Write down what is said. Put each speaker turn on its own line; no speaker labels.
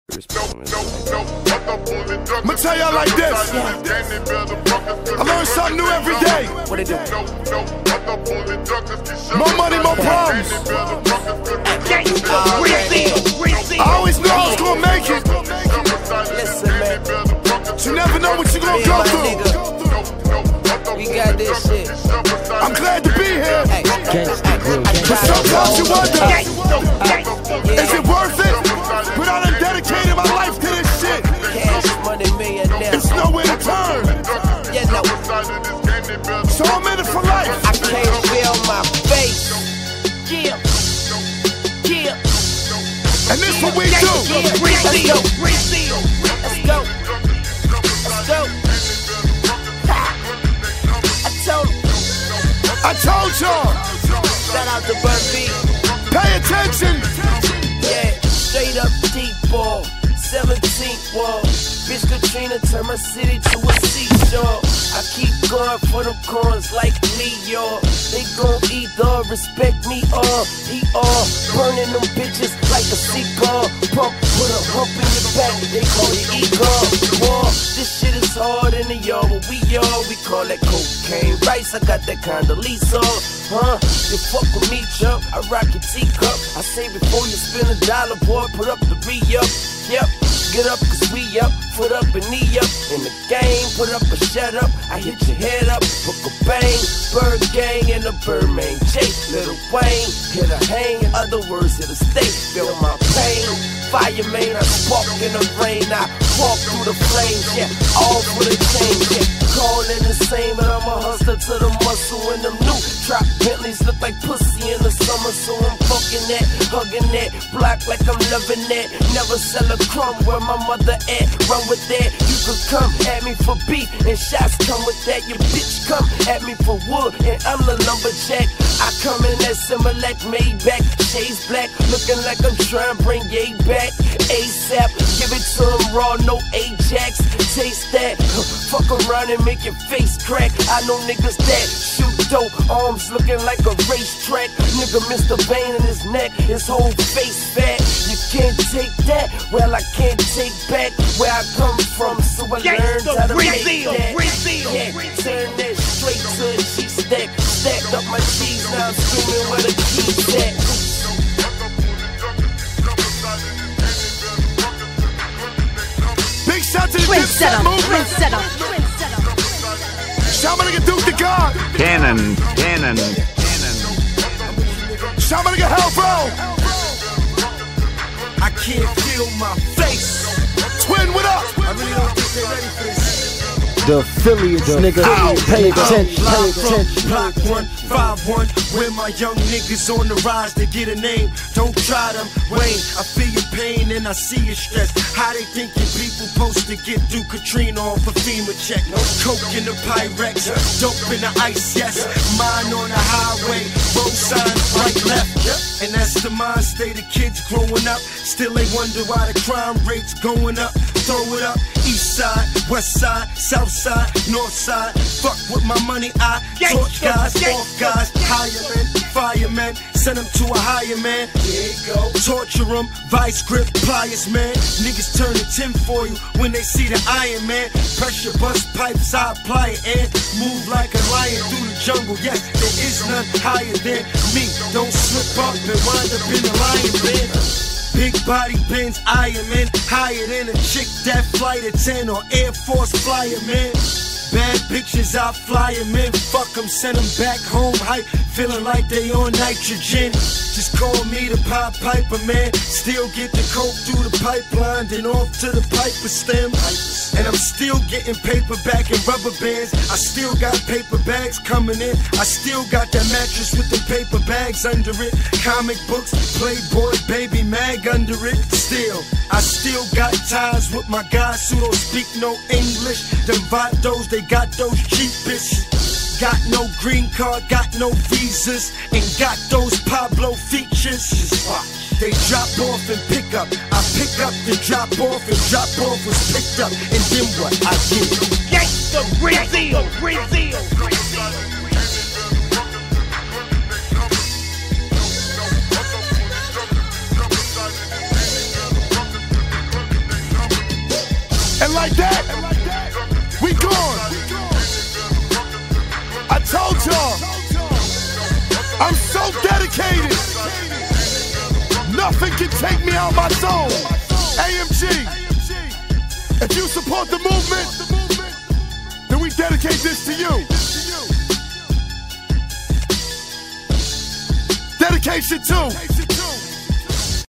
I'ma tell y'all like this. I learn something new every day.
What they do?
More money, more problems. I always knew I was gonna make it.
Listen, man.
But you never know what you gonna go through.
We got this shit.
I'm glad to be here.
Hey,
But sometimes you wonder, is it worth it? But I done dedicated my life to this shit.
Cash money millionaire.
It's nowhere to turn.
You know,
So I'm in it for life.
I can't feel my face. Yeah. Yeah.
And this what we do.
Let's go. Let's go. Let's go.
I told y'all.
Shout out to Burt B.
Pay attention.
Yeah, straight up deep ball. 17th wall. Bitch Katrina turned my city to a seashore. I keep going for them coins like Leo. They gon' either respect me or he all burning them bitches like a cigar. Pump, put a hump in your back, they call it ego. War, this shit is hard in the yard, but we call that cocaine rice. I got that kind of lease on, huh? You fuck with me, chump, I rock your teacup. I say before you spend $1, boy, put up the re-up. Yep, get up, cause we up, foot up and knee up. In the game, put up or shut up. I hit your head up, hook a bang. Bird gang and a Birdman J. Lil Wayne, hit a hang. In other words, hit a stay, feel my pain. Fireman, I spark in the rain. I walk through the flames, yeah, all for the change, yeah. Calling the same, but I'm a hustler to the muscle. And them new trap Bentleys look like pussy in the summer. So I'm fucking that, hugging that block like I'm loving that. Never sell a crumb where my mother at. Run with that, you could come at me for beef and shots come with that. Your bitch come at me for wood and I'm the lumberjack. I come in that Similac Maybach, shades black, looking like I'm trying to bring Ye back. ASAP, give it to him raw, no Ajax. Taste that, fuck around and make your face crack. I know niggas that shoot dope, arms looking like a racetrack. Nigga Mr. Bane in his neck, his whole face fat. You can't take that, well I can't take back where I come from. So I learned how to make that. Yeah, turn that straight to a cheese stack. Stacked up my cheese, now I'm screaming where the keys at.
Big shout to the Dipset movement. Shout my nigga Duke the God.
Cannon.
Shout my nigga Hellbro.
I can't feel my face.
Twin, what up?
I really don't think they're ready for this.
The affiliates, nigga, pay attention.
Block 151, where my young niggas on the rise to get a name. Don't try them, Wayne. I feel your pain and I see your stress. How they think your people supposed to get through Katrina off a FEMA check? No coke in the Pyrex, dope in the ice, yes. Mine on the highway, road signs right, left. And that's the mind state of kids growing up. Still they wonder why the crime rate's going up. Throw it up, east side, west side, south side, north side. Fuck with my money, I torch guys, off guys, higher men, firemen. Send them to a higher man. There you go. Torture them, vice grip, pliers, man. Niggas turn to tin for you when they see the Iron Man. Pressure bust pipes, I apply it and move like a lion through the jungle. Yes, there is none higher than me. Don't slip up and wind up in the lion bin. Big body Benz, Iron Man, higher than a chick that flight at 10 or Air Force flyer, man. Bad bitches, I fly 'em in, fuck 'em, send 'em back home hype, feeling like they on nitrogen. Just call me the Pied Piper, man. Still get the coke through the pipeline, then off to the Piper stem. And I'm still getting paper back and rubber bands. I still got paper bags coming in. I still got that mattress with the paper bags under it. Comic books, Playboy, Baby Mag under it. Still, I still got ties with my guys who don't speak no English. Them vatos, they got those cheap bitches. Got no green card, got no visas, and got those Pablo features. They drop off and pick up. I pick up, then drop off, and drop off was picked up. And then what? I did.
Gangsta Brazil.
And like that, we gone. I told y'all, I'm so dedicated. Nothing can take me out my zone. AMG, if you support the movement, then we dedicate this to you. Dedication 2.